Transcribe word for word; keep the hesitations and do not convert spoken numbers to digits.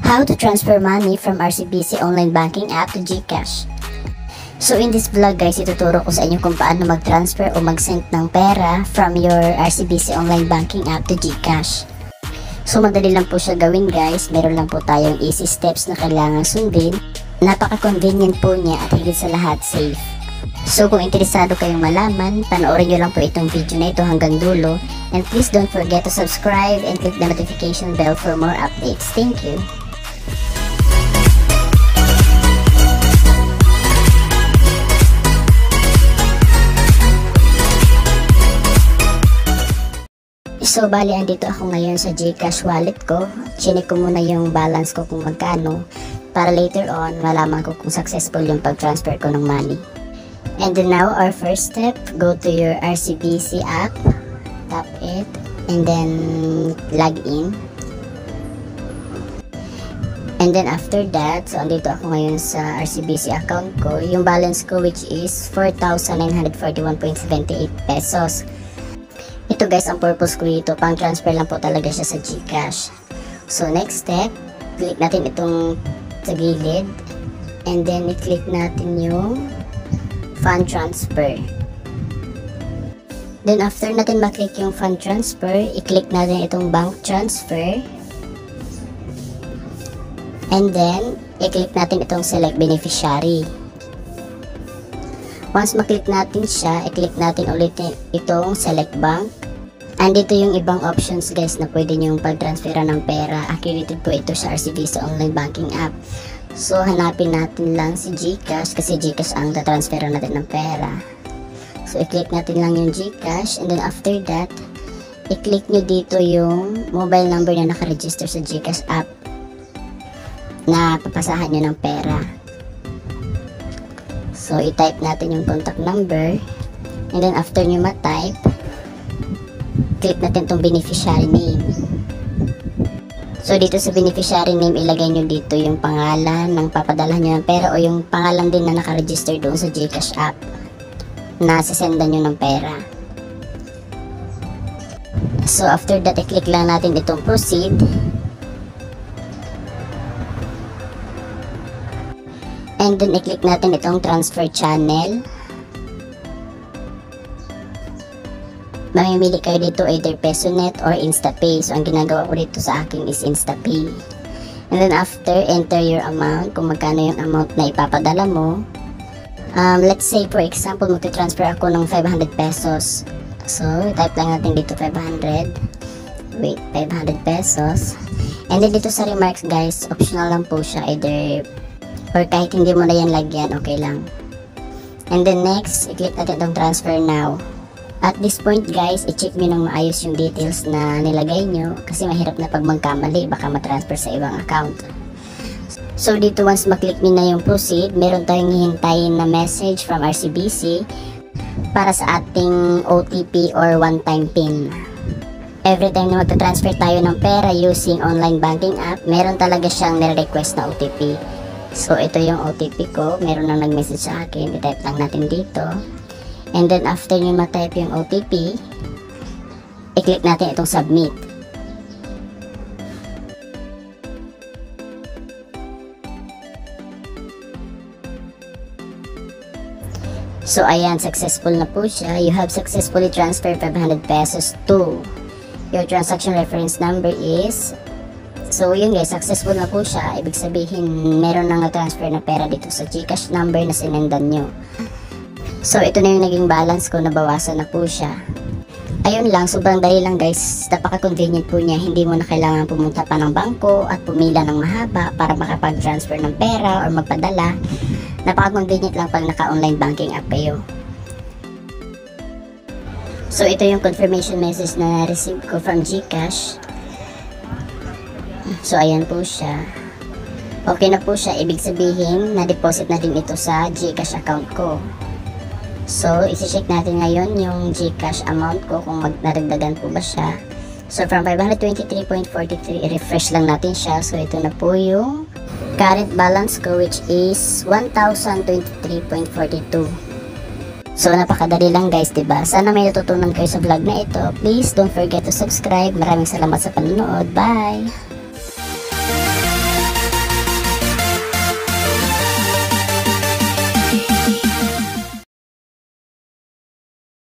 How to transfer money from R C B C online banking app to GCash. So in this vlog guys, ituturo ko sa inyo kung paano mag-transfer o mag-send ng pera from your R C B C online banking app to GCash. So madali lang po siya gawin guys, meron lang po tayong easy steps na kailangan sundin. Napaka-convenient po niya at higit sa lahat safe. So kung interesado kayong malaman, panoorin nyo lang po itong video na ito hanggang dulo. And please don't forget to subscribe and click the notification bell for more updates. Thank you! So bali andito ako ngayon sa GCash wallet ko. Chinek ko muna yung balance ko kung magkano para later on malaman ko kung successful yung pag-transfer ko ng money. And then now our first step, go to your R C B C app, tap it, and then log in. And then after that, so andito ako ngayon sa R C B C account ko. Yung balance ko which is four thousand nine hundred forty-one point seven eight pesos. Ito guys, ang purpose ko dito, pang transfer lang po talaga siya sa GCash. So next step, click natin itong sa gilid, and then i-click natin yung fund transfer. Then after natin maklik yung fund transfer, i-click natin itong bank transfer, and then i-click natin itong select beneficiary. Once maklik natin siya, i-click natin ulit itong select bank. Andito yung ibang options guys na pwede nyong pag-transfera ng pera. Accredited po ito sa R C B C online banking app. So hanapin natin lang si GCash kasi GCash ang tatransfera natin ng pera. So i-click natin lang yung GCash, and then after that, i-click nyo dito yung mobile number na nakaregister sa GCash app na papasahan nyo ng pera. So i-type natin yung contact number, and then after nyo ma-type, click natin itong beneficiary name. So dito sa beneficiary name, ilagay nyo dito yung pangalan ng papadala nyo ng pera o yung pangalan din na nakaregister doon sa GCash app na sisendan nyo ng pera. So after that, i-click lang natin itong proceed. And then i-click natin itong transfer channel. Mamimili kayo dito either PesoNet or InstaPay. So ang ginagawa ko dito sa akin is InstaPay. And then after, enter your amount, kung magkano yung amount na ipapadala mo. Um, let's say for example, magti-transfer ako ng five hundred pesos. So type lang natin dito five hundred. Wait, five hundred pesos. And then dito sa remarks guys, optional lang po siya, either or kahit hindi mo na yan lagyan, okay lang. And then next, i-click natin itong transfer now. At this point guys, i-check nyo nang maayos yung details na nilagay nyo kasi mahirap na pag magkamali, baka matransfer sa ibang account. So dito once maklik nyo na yung proceed, meron tayong hihintayin na message from R C B C para sa ating O T P or one-time PIN. Every time na magta-transfer tayo ng pera using online banking app, meron talaga siyang nire-request na O T P. So ito yung O T P ko, meron nang nag-message sa akin, i-type lang natin dito. And then after nyo ma-type yung O T P, i-click natin itong submit. So ayan, successful na po siya. You have successfully transferred five hundred pesos to your transaction reference number is. So yun guys, successful na po siya. Ibig sabihin, meron nang na-transfer na pera dito sa GCash number na sinendan nyo. So ito na yung naging balance ko, nabawasan na po siya. Ayun lang, sobrang dali lang guys. Napaka-convenient po niya. Hindi mo na kailangan pumunta pa ng bangko at pumila ng mahaba para makapag-transfer ng pera or magpadala. Napaka-convenient lang pag naka-online banking app kayo. So ito yung confirmation message na na-receive ko from GCash. So ayan po siya. Okay na po siya, ibig sabihin na-deposit na din ito sa GCash account ko. So isi-check natin ngayon yung GCash amount ko kung magdadagdagan po ba siya. So from five hundred twenty-three point four three, i-refresh lang natin siya. So ito na po yung current balance ko which is one thousand twenty-three point four two. So napakadali lang guys, diba? Sana may natutunan kayo sa vlog na ito. Please don't forget to subscribe. Maraming salamat sa panonood. Bye!